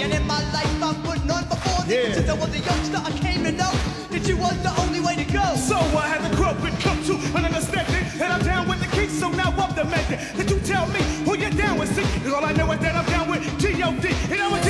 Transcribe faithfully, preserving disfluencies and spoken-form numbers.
And in my life I'm putting on before this. Yeah. Since I was a youngster I came to know that you was the only way to go. So I had to grow up and come to an understanding that I'm down with the key, so now I'm demanding that you tell me who you're down with. See, all I know is that I'm down with G O D. And I was